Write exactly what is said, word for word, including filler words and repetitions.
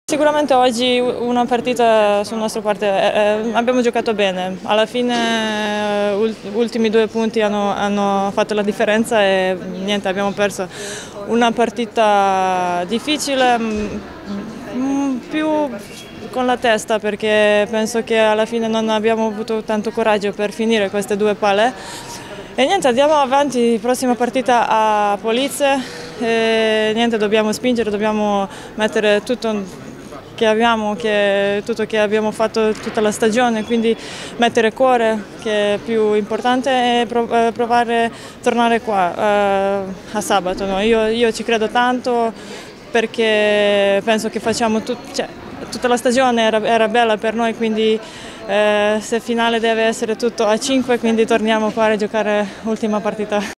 Sicuramente oggi una partita sul nostro parte, eh, abbiamo giocato bene, alla fine gli eh, ultimi due punti hanno, hanno fatto la differenza e niente, abbiamo perso una partita difficile, mh, più con la testa perché penso che alla fine non abbiamo avuto tanto coraggio per finire queste due palle. E niente, andiamo avanti, prossima partita a Police, e niente, dobbiamo spingere, dobbiamo mettere tutto che abbiamo, che, tutto che abbiamo fatto tutta la stagione, quindi mettere cuore, che è più importante, e provare a tornare qua eh, a sabato. No? Io, io ci credo tanto perché penso che facciamo tut, cioè, tutta la stagione era, era bella per noi, quindi eh, se finale deve essere tutto a cinque, quindi torniamo qua a giocare l'ultima partita.